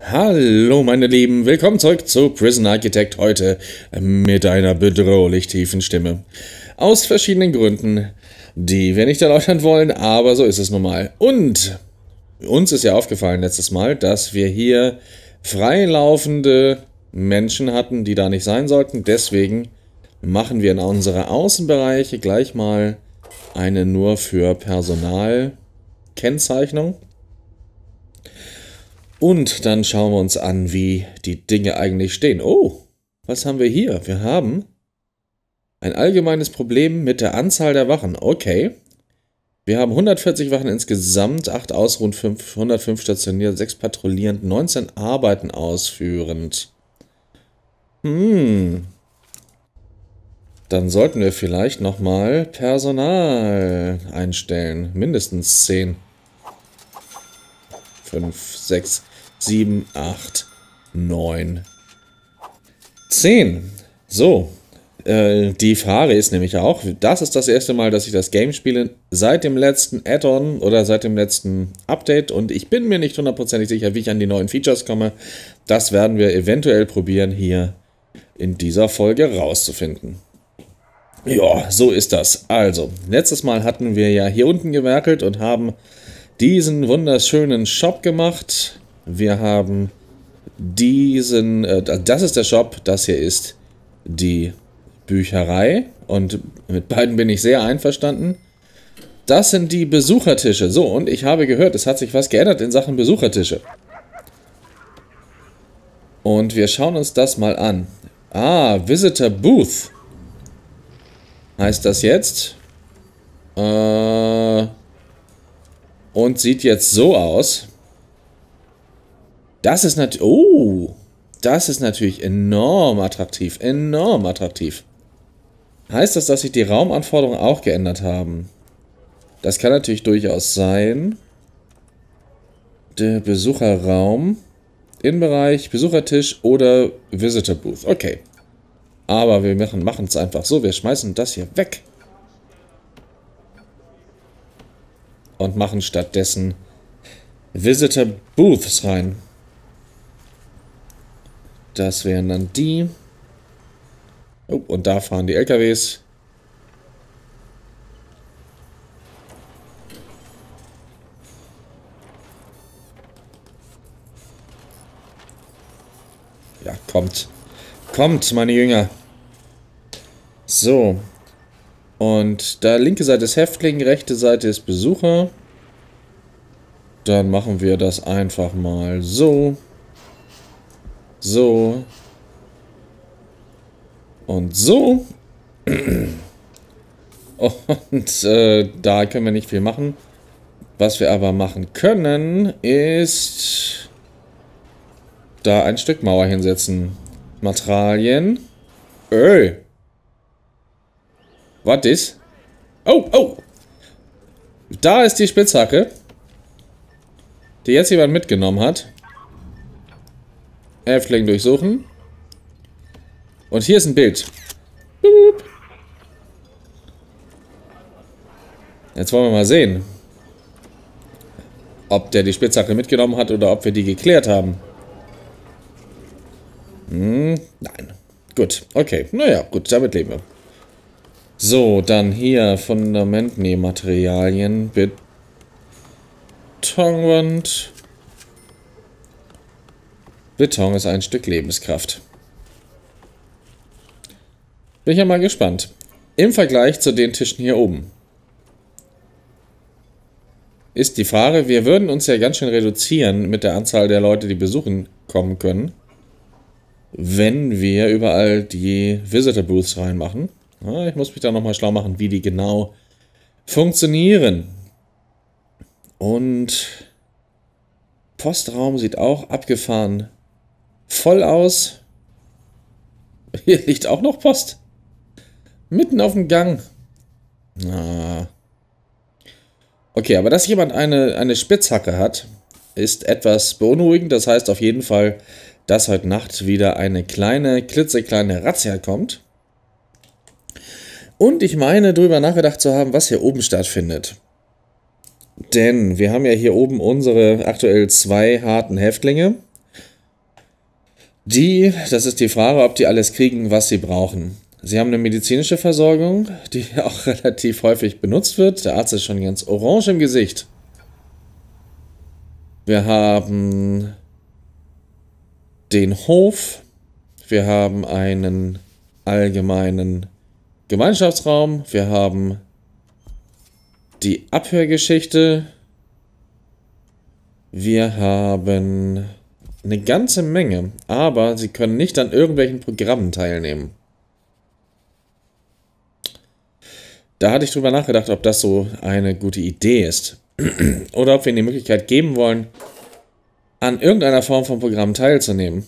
Hallo meine Lieben, willkommen zurück zu Prison Architect heute mit einer bedrohlich tiefen Stimme. Aus verschiedenen Gründen, die wir nicht erläutern wollen, aber so ist es nun mal. Und uns ist ja aufgefallen letztes Mal, dass wir hier freilaufende Menschen hatten, die da nicht sein sollten. Deswegen machen wir in unsere Außenbereiche gleich mal eine nur für Personal Kennzeichnung. Und dann schauen wir uns an, wie die Dinge eigentlich stehen. Oh, was haben wir hier? Wir haben ein allgemeines Problem mit der Anzahl der Wachen. Okay. Wir haben 140 Wachen insgesamt, 8 ausruhend, 105 stationiert, 6 patrouillierend, 19 Arbeiten ausführend. Dann sollten wir vielleicht nochmal Personal einstellen. Mindestens 10. 5, 6, 7, 8, 9, 10. So, die Frage ist nämlich auch, das ist das erste Mal, dass ich das Game spiele, seit dem letzten Add-on oder seit dem letzten Update, und ich bin mir nicht hundertprozentig sicher, wie ich an die neuen Features komme. Das werden wir eventuell probieren, hier in dieser Folge rauszufinden. Ja, so ist das. Also, letztes Mal hatten wir ja hier unten gewerkelt und haben diesen wunderschönen Shop gemacht. Wir haben diesen, das ist der Shop, das hier ist die Bücherei, und mit beiden bin ich sehr einverstanden. Das sind die Besuchertische. So, und ich habe gehört, es hat sich was geändert in Sachen Besuchertische. Und wir schauen uns das mal an. Ah, Visitor Booth heißt das jetzt. Und sieht jetzt so aus. Das ist natürlich... Oh! Das ist natürlich enorm attraktiv. Enorm attraktiv. Heißt das, dass sich die Raumanforderungen auch geändert haben? Das kann natürlich durchaus sein. Der Besucherraum. Innenbereich, Besuchertisch oder Visitor Booth. Okay. Aber wir machen es einfach so. Wir schmeißen das hier weg. Und machen stattdessen Visitor Booths rein. Das wären dann die. Oh, und da fahren die LKWs. Ja, kommt. Kommt, meine Jünger. So. Und da linke Seite ist Häftling, rechte Seite ist Besucher. Dann machen wir das einfach mal so. So. Und so. Und da können wir nicht viel machen. Was wir aber machen können, ist da ein Stück Mauer hinsetzen. Materialien. Öl. Was ist? Oh, oh! Da ist die Spitzhacke, die jetzt jemand mitgenommen hat. Häftling durchsuchen. Und hier ist ein Bild. Boop. Jetzt wollen wir mal sehen, ob der die Spitzhacke mitgenommen hat oder ob wir die geklärt haben. Nein. Gut, okay. Naja, gut, damit leben wir. So, dann hier Fundament, nee, Materialien, Betonwand. Beton ist ein Stück Lebenskraft. Bin ich ja mal gespannt. Im Vergleich zu den Tischen hier oben ist die Frage, wir würden uns ja ganz schön reduzieren mit der Anzahl der Leute, die besuchen kommen können, wenn wir überall die Visitor Booths reinmachen. Ich muss mich da nochmal schlau machen, wie die genau funktionieren. Und Postraum sieht auch abgefahren voll aus. Hier liegt auch noch Post. Mitten auf dem Gang. Okay, aber dass jemand eine Spitzhacke hat, ist etwas beunruhigend. Das heißt auf jeden Fall, dass heute Nacht wieder eine kleine, klitzekleine Razzia kommt. Und ich meine, darüber nachgedacht zu haben, was hier oben stattfindet. Denn wir haben ja hier oben unsere aktuell 2 harten Häftlinge. Das ist die Frage, ob die alles kriegen, was sie brauchen. Sie haben eine medizinische Versorgung, die auch relativ häufig benutzt wird. Der Arzt ist schon ganz orange im Gesicht. Wir haben den Hof. Wir haben einen allgemeinen Gemeinschaftsraum. Wir haben die Abhörgeschichte. Wir haben eine ganze Menge, aber sie können nicht an irgendwelchen Programmen teilnehmen. Da hatte ich drüber nachgedacht, ob das so eine gute Idee ist. Oder ob wir ihnen die Möglichkeit geben wollen, an irgendeiner Form von Programm teilzunehmen.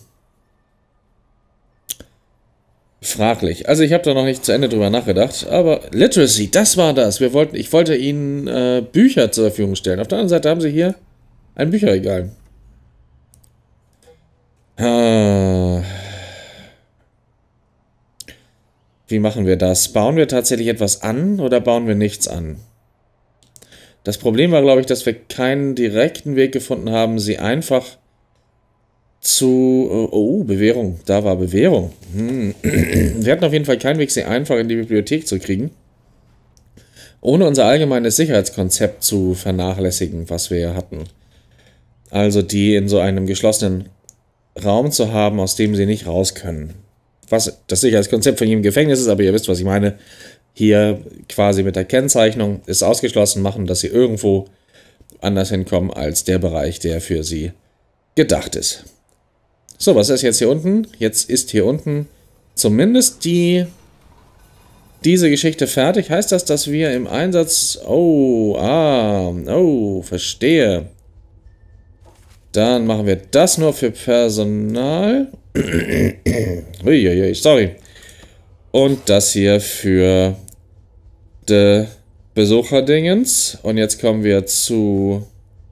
Fraglich. Also ich habe da noch nicht zu Ende drüber nachgedacht, aber Literacy, das war das. Ich wollte ihnen Bücher zur Verfügung stellen. Auf der anderen Seite haben sie hier ein Bücherregal. Wie machen wir das? Bauen wir tatsächlich etwas an oder bauen wir nichts an? Das Problem war, glaube ich, dass wir keinen direkten Weg gefunden haben, sie einfach zu... Oh, Bewährung. Da war Bewährung. Wir hatten auf jeden Fall keinen Weg, sie einfach in die Bibliothek zu kriegen, ohne unser allgemeines Sicherheitskonzept zu vernachlässigen, was wir hatten. Also die in so einem geschlossenen Raum zu haben, aus dem sie nicht raus können. Was das Sicherheitskonzept von jedem Gefängnis ist, aber ihr wisst, was ich meine. Hier quasi mit der Kennzeichnung ist ausgeschlossen machen, dass sie irgendwo anders hinkommen als der Bereich, der für sie gedacht ist. So, was ist jetzt hier unten? Jetzt ist hier unten zumindest diese Geschichte fertig. Heißt das, dass wir im Einsatz... Oh, verstehe. Dann machen wir das nur für Personal. Uiuiui, sorry. Und das hier für die Besucherdingens. Und jetzt kommen wir zu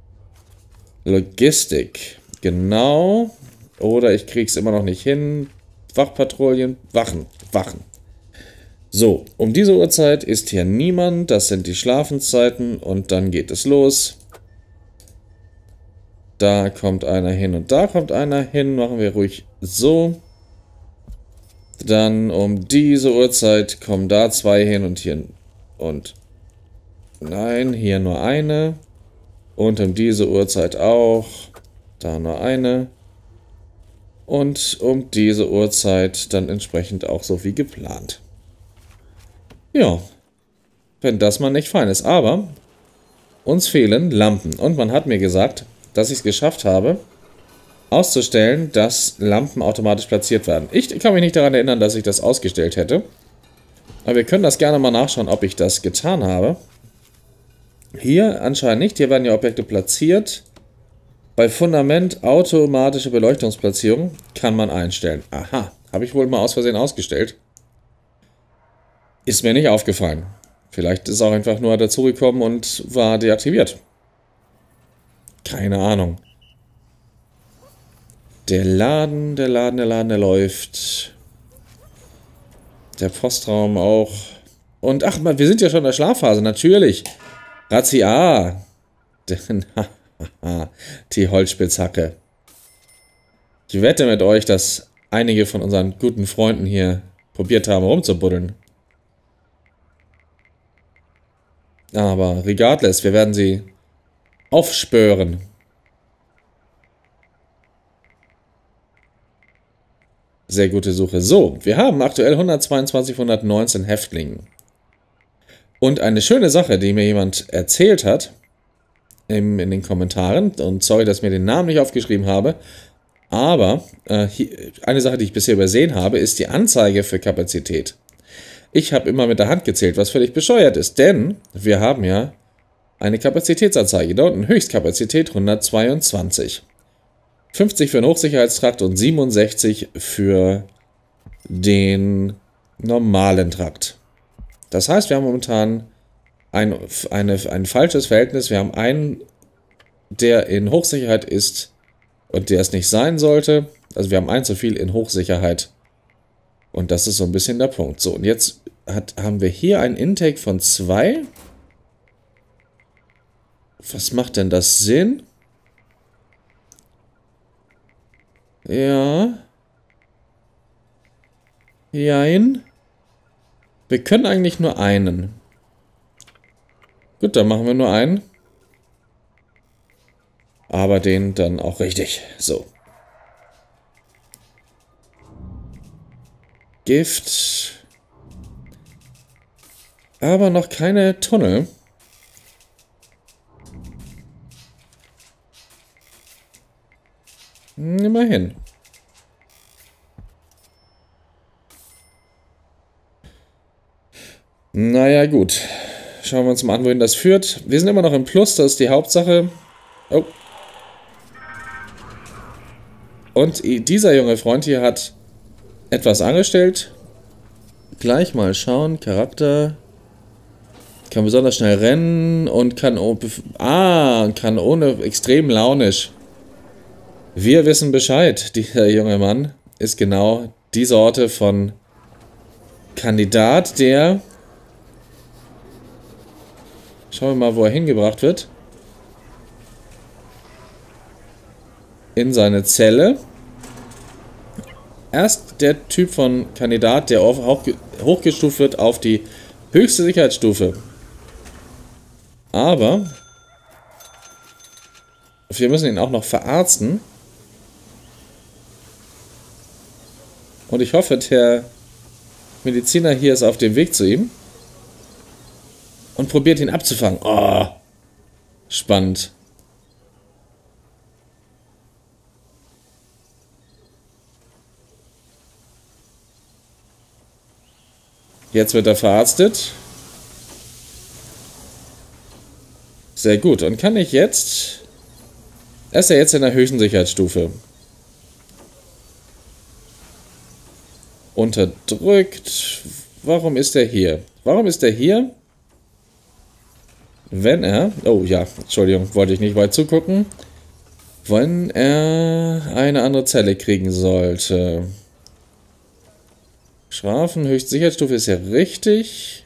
Logistik. Genau. Oder ich krieg's immer noch nicht hin. Wachpatrouillen. Wachen. So, um diese Uhrzeit ist hier niemand. Das sind die Schlafenszeiten. Und dann geht es los. Da kommt einer hin und da kommt einer hin. Machen wir ruhig so. Dann um diese Uhrzeit kommen da zwei hin und hier. Und nein, hier nur eine. Und um diese Uhrzeit auch. Da nur eine. Und um diese Uhrzeit dann entsprechend auch so wie geplant. Ja. Wenn das mal nicht fein ist. Aber uns fehlen Lampen. Und man hat mir gesagt, dass ich es geschafft habe, auszustellen, dass Lampen automatisch platziert werden. Ich kann mich nicht daran erinnern, dass ich das ausgestellt hätte. Aber wir können das gerne mal nachschauen, ob ich das getan habe. Hier anscheinend nicht. Hier werden die Objekte platziert. Bei Fundament automatische Beleuchtungsplatzierung kann man einstellen. Aha, habe ich wohl mal aus Versehen ausgestellt. Ist mir nicht aufgefallen. Vielleicht ist es auch einfach nur dazugekommen und war deaktiviert. Keine Ahnung. Der Laden, der läuft. Der Postraum auch. Und ach mal, wir sind ja schon in der Schlafphase, natürlich. Razzia. Die Holzspitzhacke. Ich wette mit euch, dass einige von unseren guten Freunden hier probiert haben, rumzubuddeln. Aber regardless, wir werden sie aufspüren. Sehr gute Suche. So, wir haben aktuell 122 von 119 Häftlingen. Und eine schöne Sache, die mir jemand erzählt hat, in den Kommentaren, und sorry, dass ich mir den Namen nicht aufgeschrieben habe, aber eine Sache, die ich bisher übersehen habe, ist die Anzeige für Kapazität. Ich habe immer mit der Hand gezählt, was völlig bescheuert ist, denn wir haben ja eine Kapazitätsanzeige. Da unten Höchstkapazität 122. 50 für den Hochsicherheitstrakt und 67 für den normalen Trakt. Das heißt, wir haben momentan ein falsches Verhältnis. Wir haben einen, der in Hochsicherheit ist und der es nicht sein sollte. Also wir haben einen zu viel in Hochsicherheit. Und das ist so ein bisschen der Punkt. So, und jetzt haben wir hier ein Intake von 2. Was macht denn das Sinn? Ja. Jein. Wir können eigentlich nur einen. Gut, dann machen wir nur einen. Aber den dann auch richtig. So. Gift. Aber noch keine Tunnel. Immerhin. Naja, gut. Schauen wir uns mal an, wohin das führt. Wir sind immer noch im Plus, das ist die Hauptsache. Oh. Und dieser junge Freund hier hat etwas angestellt. Gleich mal schauen. Charakter. Kann besonders schnell rennen und kann ohne extrem launisch. Wir wissen Bescheid. Dieser junge Mann ist genau die Sorte von Kandidat, der... Schauen wir mal, wo er hingebracht wird. In seine Zelle. Erst der Typ von Kandidat, der hochgestuft wird auf die höchste Sicherheitsstufe. Aber wir müssen ihn auch noch verarzten. Und ich hoffe, der Mediziner hier ist auf dem Weg zu ihm. Und probiert ihn abzufangen. Oh, spannend. Jetzt wird er verarztet. Sehr gut. Und kann ich jetzt... Er ist ja jetzt in der höchsten Sicherheitsstufe. Unterdrückt. Warum ist er hier? Warum ist er hier? Wenn er... Oh ja, Entschuldigung, wollte ich nicht weit zugucken. Wenn er eine andere Zelle kriegen sollte. Strafen, höchste Sicherheitsstufe ist ja richtig.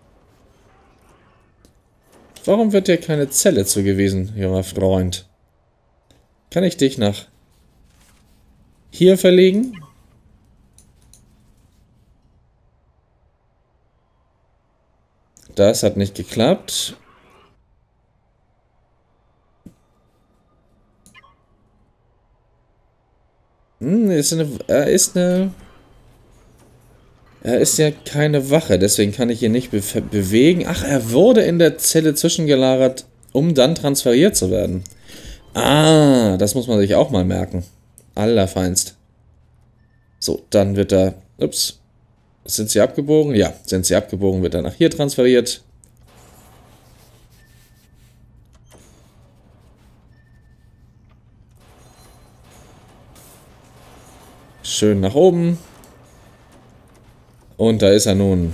Warum wird dir keine Zelle zugewiesen, junger Freund? Kann ich dich nach hier verlegen? Das hat nicht geklappt. Er ist ja keine Wache, deswegen kann ich ihn nicht bewegen. Ach, er wurde in der Zelle zwischengelagert, um dann transferiert zu werden. Ah, das muss man sich auch mal merken. Allerfeinst. So, dann wird er... Ups. Sind sie abgebogen? Ja, sind sie abgebogen, wird er nach hier transferiert. Schön nach oben. Und da ist er nun.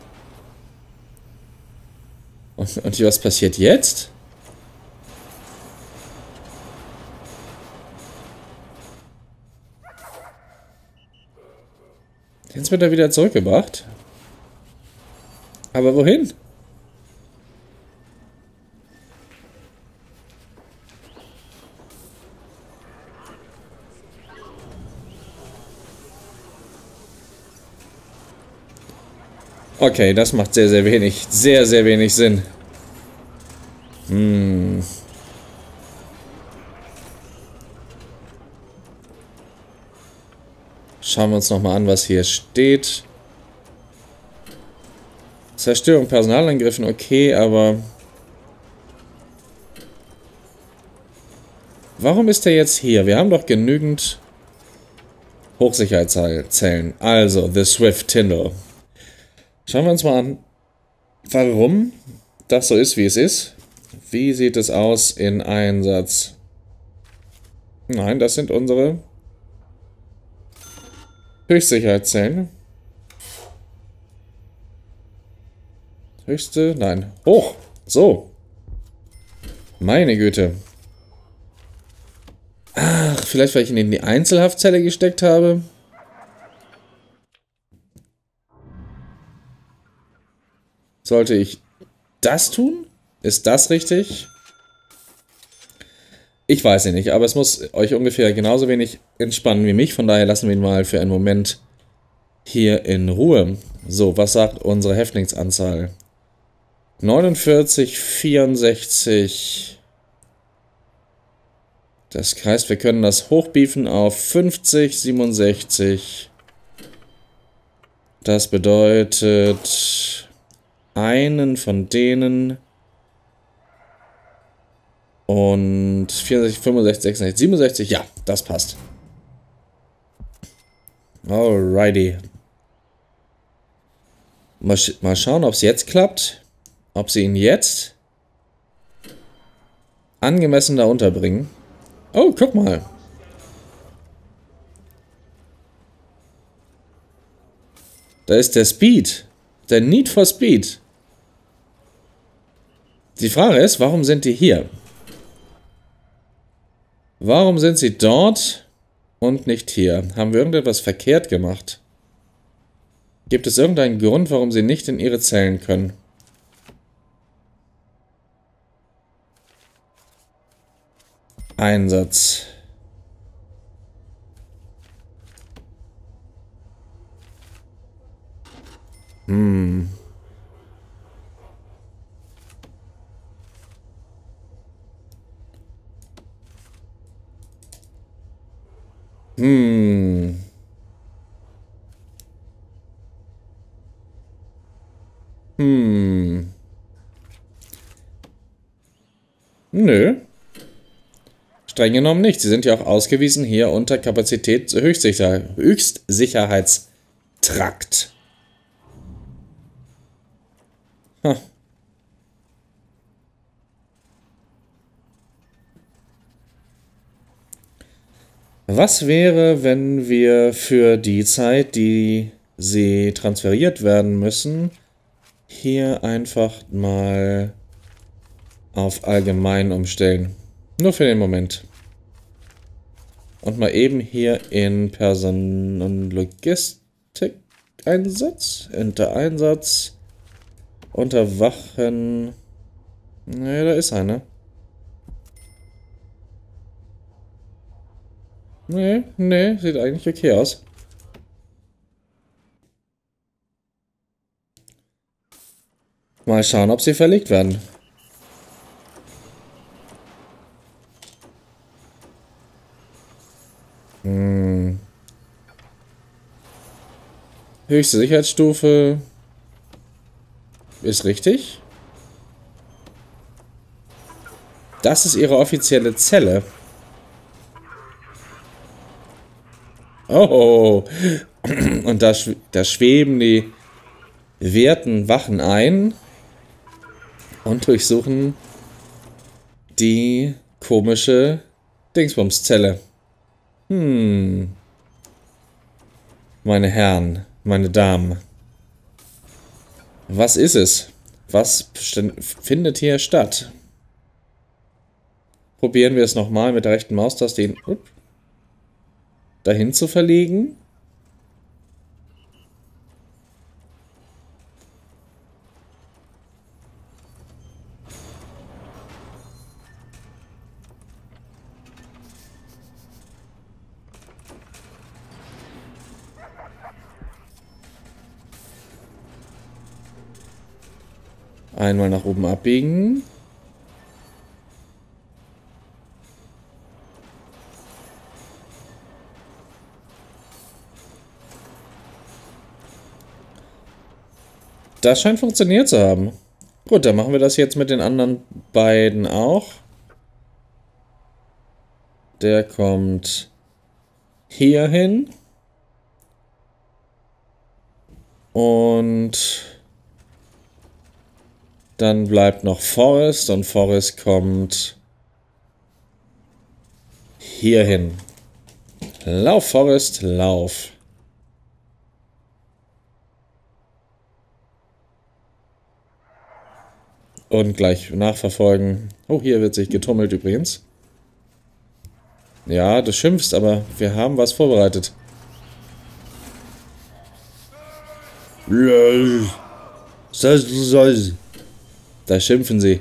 Und was passiert jetzt? Jetzt wird er wieder zurückgebracht. Aber wohin? Okay, das macht sehr, sehr wenig Sinn. Schauen wir uns nochmal an, was hier steht. Zerstörung Personalangriffen, okay, aber... Warum ist er jetzt hier? Wir haben doch genügend Hochsicherheitszellen. Also, The Swift Tindall. Schauen wir uns mal an, warum das so ist, wie es ist. Wie sieht es aus in Einsatz? Nein, das sind unsere Höchstsicherheitszellen. Höchste, nein, hoch. So. Meine Güte. Ach, vielleicht weil ich ihn in die Einzelhaftzelle gesteckt habe. Sollte ich das tun? Ist das richtig? Ich weiß ja nicht, aber es muss euch ungefähr genauso wenig entspannen wie mich. Von daher lassen wir ihn mal für einen Moment hier in Ruhe. So, was sagt unsere Häftlingsanzahl? 49, 64. Das heißt, wir können das hochbiefen auf 50, 67. Das bedeutet einen von denen und 64, 65, 66, 67. Ja, das passt. Alrighty. Mal schauen, ob es jetzt klappt. Ob sie ihn jetzt angemessen da unterbringen. Oh, guck mal. Da ist der Speed. Der Need for Speed. Die Frage ist, warum sind die hier? Warum sind sie dort und nicht hier? Haben wir irgendetwas verkehrt gemacht? Gibt es irgendeinen Grund, warum sie nicht in ihre Zellen können? Einsatz. Hm. Hm. Hm. Nö. Streng genommen nicht. Sie sind ja auch ausgewiesen hier unter Kapazität Höchstsicherheitstrakt. Huh. Was wäre, wenn wir für die Zeit, die sie transferiert werden müssen, hier einfach mal auf allgemein umstellen? Nur für den Moment. Und mal eben hier in Person- und Logistik-Einsatz, Einsatz, unter Wachen. Ne, da ist einer. Ne, sieht eigentlich okay aus. Mal schauen, ob sie verlegt werden. Höchste Sicherheitsstufe ist richtig. Das ist ihre offizielle Zelle. Oh, und da schweben die werten Wachen ein und durchsuchen die komische Dingsbumszelle. Meine Herren, meine Damen. Was ist es? Was findet hier statt? Probieren wir es nochmal mit der rechten Maustaste, ihn dahin zu verlegen. Einmal nach oben abbiegen. Das scheint funktioniert zu haben. Gut, dann machen wir das jetzt mit den anderen beiden auch. Der kommt hier hin. Und dann bleibt noch Forrest und Forrest kommt hier hin. Lauf, Forrest, lauf. Und gleich nachverfolgen. Oh, hier wird sich getummelt übrigens. Ja, du schimpfst, aber wir haben was vorbereitet. Da schimpfen sie.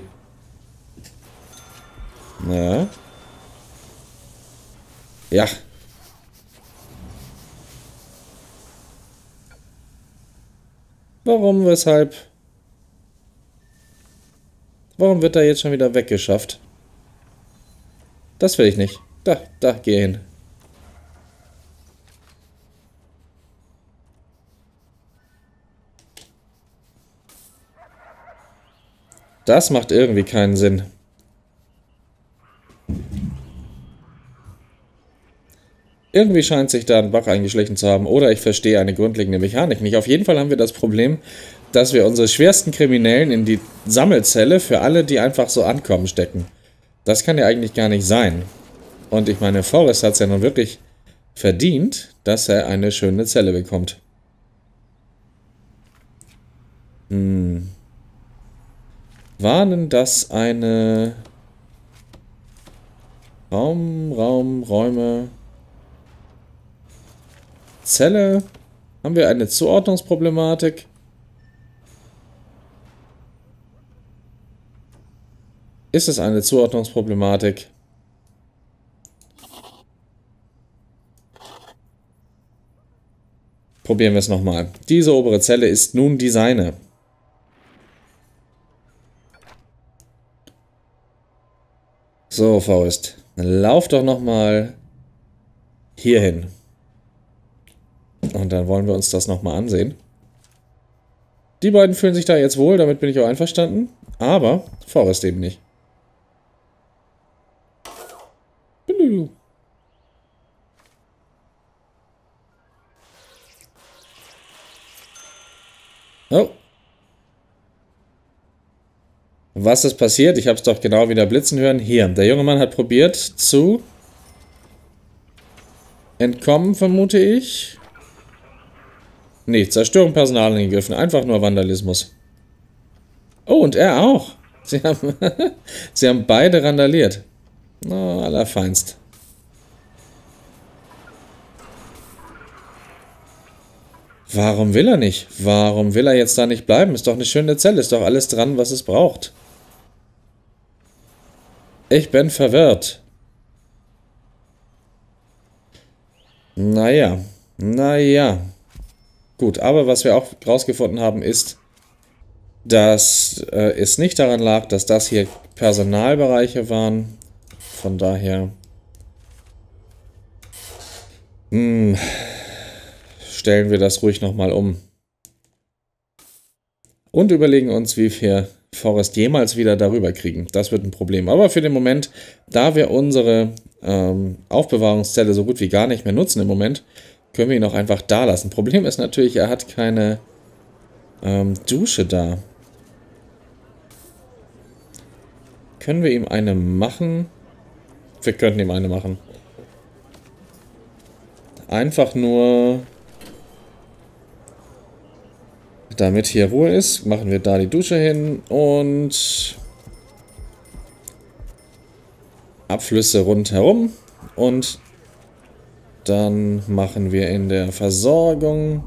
Ja. Ja. Warum, weshalb? Warum wird er jetzt schon wieder weggeschafft? Das will ich nicht. Da, geh hin. Das macht irgendwie keinen Sinn. Irgendwie scheint sich da ein Bug eingeschlichen zu haben. Oder ich verstehe eine grundlegende Mechanik nicht. Auf jeden Fall haben wir das Problem, dass wir unsere schwersten Kriminellen in die Sammelzelle für alle, die einfach so ankommen, stecken. Das kann ja eigentlich gar nicht sein. Und ich meine, Forrest hat es ja nun wirklich verdient, dass er eine schöne Zelle bekommt. War denn das eine... Räume... Zelle? Haben wir eine Zuordnungsproblematik? Ist es eine Zuordnungsproblematik? Probieren wir es nochmal. Diese obere Zelle ist nun die seine. So, Forrest. Lauf doch nochmal hier hin. Und dann wollen wir uns das nochmal ansehen. Die beiden fühlen sich da jetzt wohl, damit bin ich auch einverstanden. Aber Forrest eben nicht. Oh. Was ist passiert? Ich habe es doch genau wieder blitzen hören. Hier, der junge Mann hat probiert zu entkommen, vermute ich. Nee, Zerstörung Personal angegriffen. Einfach nur Vandalismus. Oh, und er auch. Sie haben beide randaliert. Oh, allerfeinst. Warum will er nicht? Warum will er jetzt da nicht bleiben? Ist doch eine schöne Zelle. Ist doch alles dran, was es braucht. Ich bin verwirrt. Naja. Gut, aber was wir auch rausgefunden haben, ist, dass es nicht daran lag, dass das hier Personalbereiche waren. Von daher stellen wir das ruhig nochmal um. Und überlegen uns, wie wir Forrest jemals wieder darüber kriegen. Das wird ein Problem. Aber für den Moment, da wir unsere Aufbewahrungszelle so gut wie gar nicht mehr nutzen im Moment, können wir ihn auch einfach da lassen. Problem ist natürlich, er hat keine Dusche da. Können wir ihm eine machen? Wir könnten ihm eine machen. Einfach nur, damit hier Ruhe ist, machen wir da die Dusche hin und Abflüsse rundherum. Und dann machen wir in der Versorgung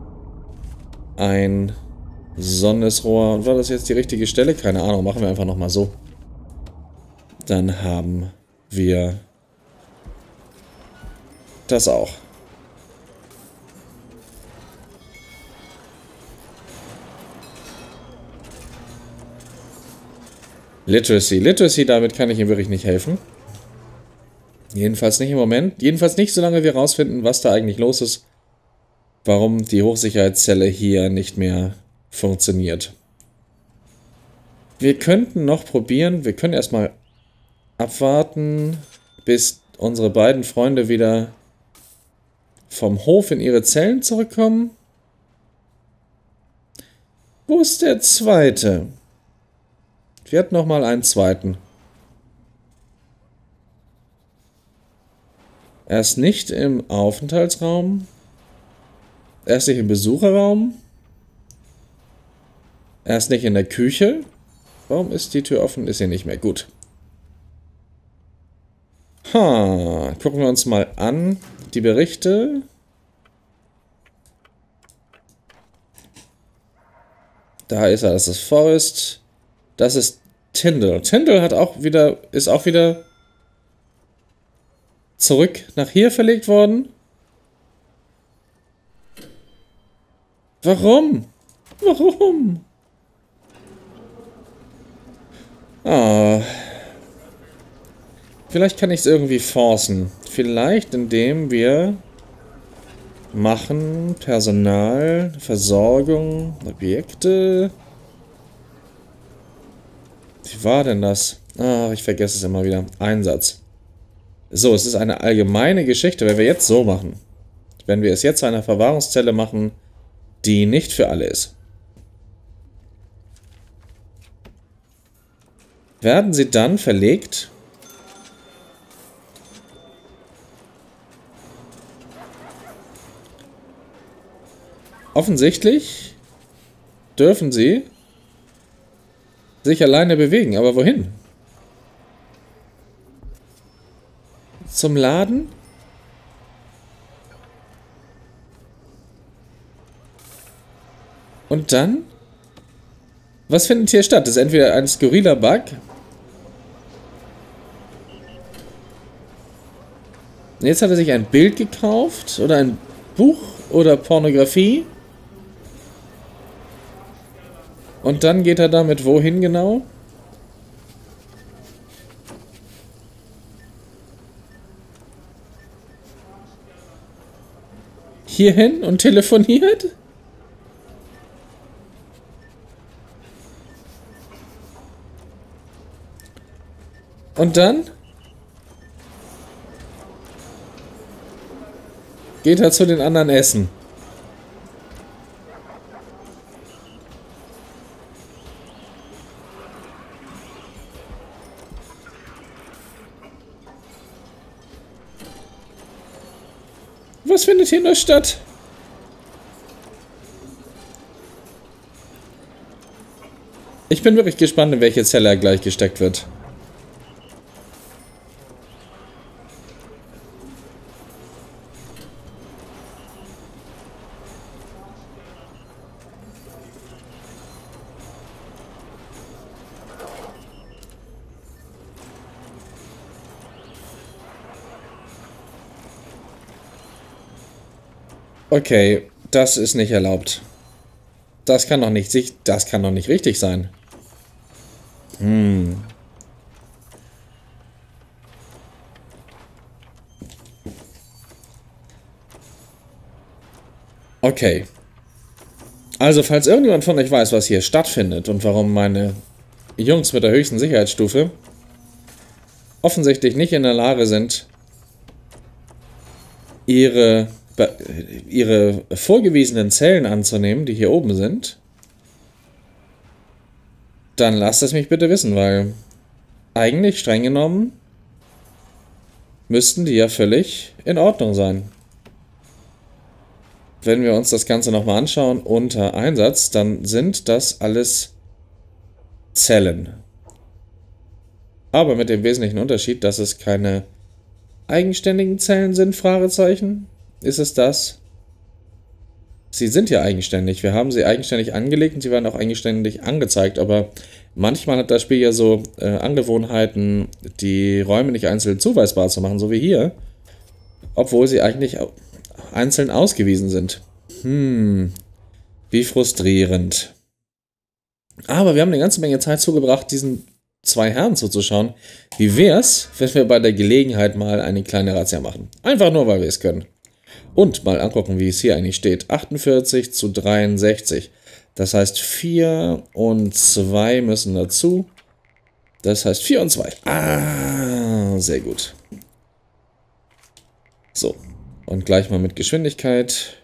ein Sonnenrohr. War das jetzt die richtige Stelle? Keine Ahnung, machen wir einfach nochmal so. Dann haben wir das auch. Literacy, damit kann ich ihm wirklich nicht helfen. Jedenfalls nicht im Moment. Jedenfalls nicht, solange wir rausfinden, was da eigentlich los ist. Warum die Hochsicherheitszelle hier nicht mehr funktioniert. Wir könnten noch probieren, wir können erstmal abwarten, bis unsere beiden Freunde wieder vom Hof in ihre Zellen zurückkommen. Wo ist der zweite? Wir hatten noch mal einen zweiten. Er ist nicht im Aufenthaltsraum. Er ist nicht im Besucherraum. Er ist nicht in der Küche. Warum ist die Tür offen? Ist sie nicht mehr. Gut. Gucken wir uns mal an. Die Berichte. Da ist er. Das ist Forrest. Das ist Tyndall. Tyndall ist auch wieder zurück nach hier verlegt worden. Warum? Warum? Ah. Vielleicht kann ich es irgendwie forcen. Vielleicht indem wir machen Personal, Versorgung, Objekte. Wie war denn das? Ah, ich vergesse es immer wieder. Einsatz. So, es ist eine allgemeine Geschichte, wenn wir jetzt so machen. Wenn wir es jetzt zu einer Verwahrungszelle machen, die nicht für alle ist. Werden sie dann verlegt? Offensichtlich dürfen sie sich alleine bewegen, aber wohin? Zum Laden? Und dann? Was findet hier statt? Das ist entweder ein skurriler Bug. Und jetzt hat er sich ein Bild gekauft oder ein Buch oder Pornografie. Und dann geht er damit wohin genau? Hierhin und telefoniert? Und dann geht er zu den anderen essen. Was findet hier nur statt? Ich bin wirklich gespannt, in welche Zelle er gleich gesteckt wird. Okay, das ist nicht erlaubt. Das kann doch nicht richtig sein. Okay. Also, falls irgendjemand von euch weiß, was hier stattfindet und warum meine Jungs mit der höchsten Sicherheitsstufe offensichtlich nicht in der Lage sind, ihre vorgewiesenen Zellen anzunehmen, die hier oben sind, dann lasst es mich bitte wissen, weil eigentlich streng genommen müssten die ja völlig in Ordnung sein. Wenn wir uns das Ganze nochmal anschauen unter Einsatz, dann sind das alles Zellen. Aber mit dem wesentlichen Unterschied, dass es keine eigenständigen Zellen sind, Fragezeichen. Ist es das? Sie sind ja eigenständig. Wir haben sie eigenständig angelegt und sie werden auch eigenständig angezeigt. Aber manchmal hat das Spiel ja so Angewohnheiten, die Räume nicht einzeln zuweisbar zu machen, so wie hier. Obwohl sie eigentlich einzeln ausgewiesen sind. Wie frustrierend. Aber wir haben eine ganze Menge Zeit zugebracht, diesen zwei Herren zuzuschauen. Wie wär's, wenn wir bei der Gelegenheit mal eine kleine Razzia machen? Einfach nur, weil wir es können. Und mal angucken, wie es hier eigentlich steht. 48 zu 63. Das heißt, 4 und 2 müssen dazu. Das heißt 4 und 2. Ah, sehr gut. So. Und gleich mal mit Geschwindigkeit.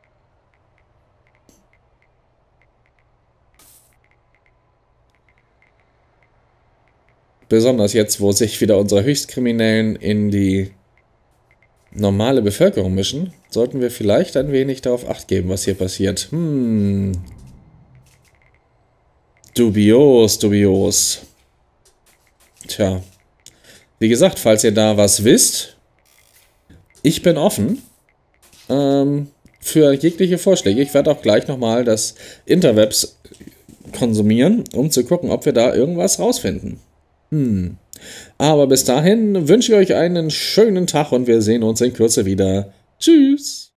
Besonders jetzt, wo sich wieder unsere Höchstkriminellen in die normale Bevölkerung mischen, sollten wir vielleicht ein wenig darauf Acht geben, was hier passiert. Dubios, dubios. Tja. Wie gesagt, falls ihr da was wisst, ich bin offen für jegliche Vorschläge. Ich werde auch gleich nochmal das Interwebs konsumieren, um zu gucken, ob wir da irgendwas rausfinden. Aber bis dahin wünsche ich euch einen schönen Tag und wir sehen uns in Kürze wieder. Tschüss!